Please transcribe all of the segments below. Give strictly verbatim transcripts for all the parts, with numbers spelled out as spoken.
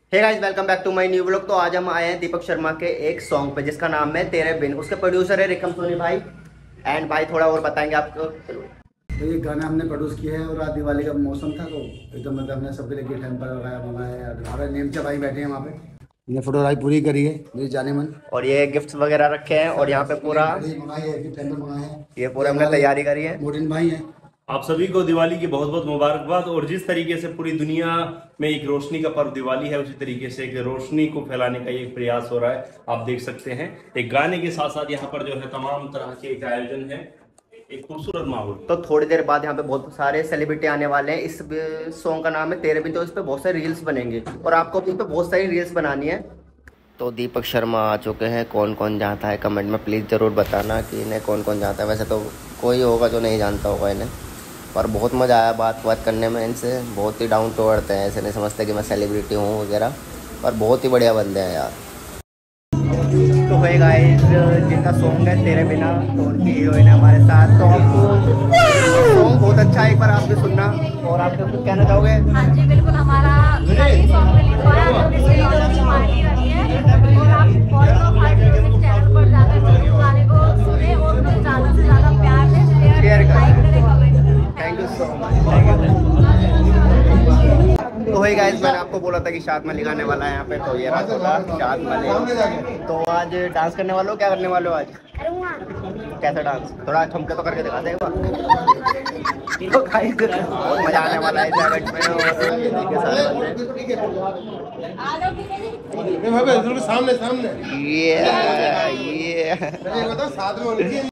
Hey guys, welcome back to my new blog. तो आज हम आए हैं दीपक शर्मा के एक सॉन्ग पे जिसका नाम है तेरे बिन। उसके प्रोड्यूसर है रिकम सोनी भाई। एंड भाई थोड़ा और बताएंगे आपको। तो ये गाना हमने प्रोड्यूस किया है और आज दिवाली का मौसम था तो एकदम मतलब हमने सबके लिए गिफ्ट हैम्पर लगाया मंगाया है। हमारे नेमचा भाई बैठे हैं वहाँ पे, हमने फोटोग्राफी पूरी करी है मेरी जाने मन। और ये गिफ्ट्स वगैरह रखे हैं और यहाँ पे पूरा मंगाई है, गिफ्ट हैम्पर मंगाए हैं। ये ये पूरा हमने हमारे तैयारी करी है। मोडिन भाई हैं। आप सभी को दिवाली की बहुत बहुत मुबारकबाद। और जिस तरीके से पूरी दुनिया में एक रोशनी का पर्व दिवाली है, उसी तरीके से एक रोशनी को फैलाने का एक प्रयास हो रहा है। आप देख सकते हैं एक गाने के साथ साथ यहाँ पर जो है तमाम तरह के एक आयोजन है, एक खूबसूरत माहौल। तो थोड़ी देर बाद यहाँ पे बहुत सारे सेलिब्रिटी आने वाले हैं। इस सॉन्ग का नाम है तेरे बिन। तो इस पे बहुत सारे रील्स बनेंगे और आपको इस पे बहुत सारी रील्स बनानी है। तो दीपक शर्मा आ चुके हैं। कौन कौन जानता है कमेंट में प्लीज़ ज़रूर बताना कि इन्हें कौन कौन जानता है। वैसे तो कोई होगा जो नहीं जानता होगा इन्हें, पर बहुत मज़ा आया बात बात करने में इनसे। बहुत ही डाउन टू अर्थ हैं, ऐसे नहीं समझते कि मैं सेलिब्रिटी हूँ वगैरह, पर बहुत ही बढ़िया बंदे हैं यार। तो है गाइस, जिनका सॉन्ग है तेरे बिना, तो उनकी हीरोइन है हमारे साथ। तो आपको सॉन्ग बहुत अच्छा है, एक बार आप भी सुनना। और आप कुछ कहना चाहोगे? हाँ जी बिल्कुल, हमारा सॉन्ग रिलीज हुआ है, हमने इसकी लॉन्च पार्टी रखी है और आप फॉलो हार्ट म्यूजिक चैनल पर जाकर जरूर गाने को सुने और उन्हें ज़्यादा से ज़्यादा प्यार दें, शेयर करें, लाइक करें, कमेंट करें। Thank you so much. तो है गाइस, मैंने आपको बोला था कि शाद मलिक आने वाला है यहाँ पे, तो ये रहा शाद मलिक। तो आज डांस करने वाले हो, क्या करने वाले हो आज? कैसा डांस? थोड़ा ठुमके तो करके दिखा देगा। तो गाइस बहुत मजा आने वाला है इस इवेंट में। और ये देखिए सारे बंदे। सामने सामने ये ये बताओ साथ में।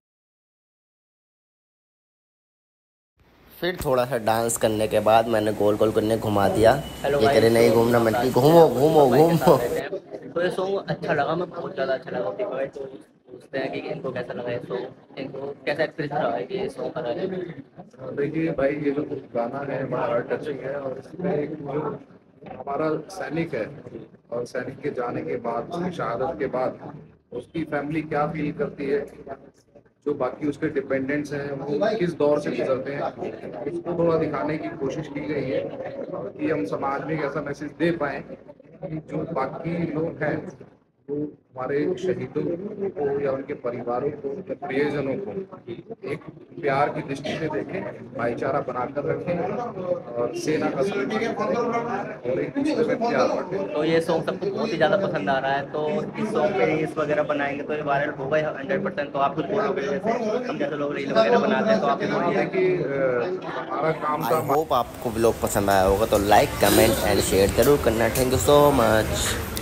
फिर थोड़ा सा डांस करने के बाद मैंने गोल गोल करने घुमा दिया। ये तेरे नहीं घूमना मन की, घूमो घूमो घूमो। तो ये सॉन्ग अच्छा लगा, मैं बहुत ज़्यादा अच्छा लगा। ठीक है, तो पूछते हैं कि इनको कैसा लगा ये सॉन्ग, इनको कैसा एक्सपीरियंस रहा है कि ये सॉन्ग कर रहे हैं। देखिए भाई, ये जो गाना है बड़ा हार्ट टचिंग है और इसमें एक जो हमारा सैनिक है और सैनिक के जाने के बाद, उसकी शहादत के बाद उसकी फैमिली क्या फील करती है, जो बाकी उसके डिपेंडेंट्स हैं वो किस दौर से गुजरते हैं, इसको थोड़ा दिखाने की कोशिश की गई है कि हम समाज में एक ऐसा मैसेज दे पाएँ कि जो बाकी लोग हैं वो हमारे शहीदों को या उनके परिवारों को या प्रियजनों को एक प्यार की दृष्टि से देखें, भाईचारा बनाकर रखें और सेना का सम्मान करें और एक दूसरे में प्यार बांटें। तो ये सॉन्ग सबको बहुत ही ज़्यादा पसंद आ रहा है। तो इस सॉन्ग पे रील्स वगैरह बनाएंगे तो ये वायरल होगा हंड्रेड परसेंट। तो आप कुछ बोलोगे? जैसे हम जैसे लोग रील वगैरह बनाते हैं तो आप बोलिए कि हमारा काम आई था। होप आपको व्लॉग पसंद आया होगा, तो लाइक कमेंट एंड शेयर जरूर करना। Thank you so much.